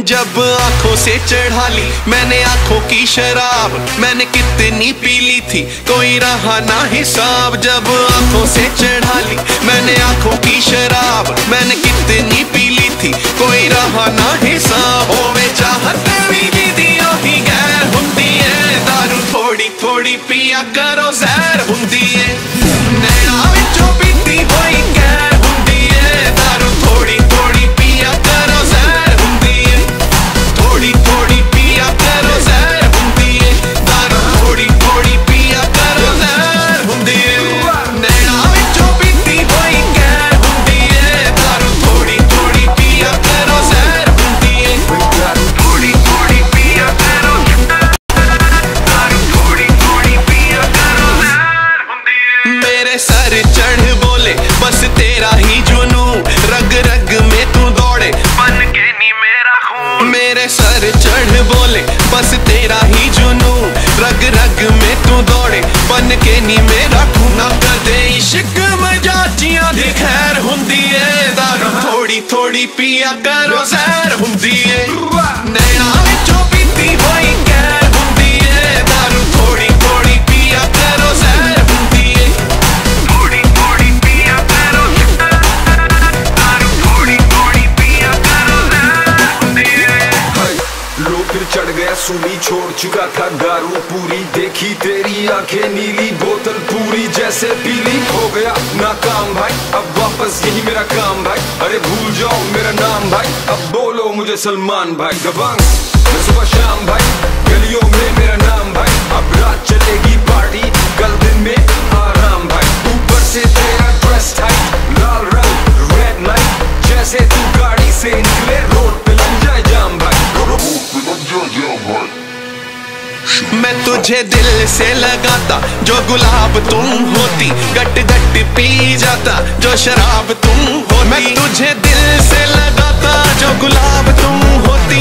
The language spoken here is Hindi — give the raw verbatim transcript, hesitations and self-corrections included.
जब आंखों से चढ़ा ली मैंने आंखों की शराब, मैंने कितनी पी ली थी कोई रहा ना हिसाब। जब आंखों से चढ़ा ली मैंने आंखों की शराब, मैंने कितनी पी ली थी कोई रहा ना हिसाब। होवे चाहत भी दियो ही गैर हुंदी है, दारू थोड़ी थोड़ी पिया करो जहर हुंदी है। नैना विचों पीती होई गैर हुंदी है, दारू थोड़ी थोड़ी पिया करो जहर हुंदी है। थोड़ी थोड़ी पिया करो जहर हुंदी है, दारू थोड़ी थोड़ी पिया करो जहर हुंदी है। नैना विचों पीती होई गैर हुंदी है, दारू थोड़ी थोड़ी पिया करो जहर हुंदी है। थोड़ी थोड़ी पिया करो, दारू थोड़ी थोड़ी पिया करो जहर हुंदी है। मेरे सर चढ़ बोले बस तेरा ही जुनू, रग रग में तू दौड़े बन के नी मेरा खून। मेरे सर चढ़ बोले बस तेरा ही जुनू, रग रग में तू दौड़े बन के नी मेरा खून। ना कदे इश्क मजाचियां दी खैर हुंदी है, दारू थोड़ी थोड़ी पिया करो जहर हुंदी है। नैना विचों पीती होई गैर हुंदी है, दारू थोड़ी थोड़ी पिया करो जहर हुंदी है। थोड़ी थोड़ी पिया करो, दारू थोड़ी थोड़ी पिया करो जहर हुंदी है। लो फिर चढ़ गया सूली, छोड़ चुका था दारू पूरी, देखी तेरी आंखें नीली, बोतल पूरी जैसे पीली। हो गया नाकाम भाई अब वापस यही मेरा काम भाई, अरे भूल जाओ मेरा नाम भाई, अब बोलो मुझे सलमान भाई। दबंग मैं सुबह शाम भाई, गलियों में मेरा नाम भाई, अब रात चलेगी पार्टी कल दिन में आराम भाई। ऊपर से तेरा ड्रेस टाइट लाल रंग रेड लाइट, जैसे तू गाड़ी से निकले रोड पे लग जाए जाम भाई। मैं तुझे दिल से लगाता जो गुलाब तुम होती, गट गट पी जाता जो शराब तुम होती। मैं तुझे दिल से लगाता जो गुलाब तुम होती,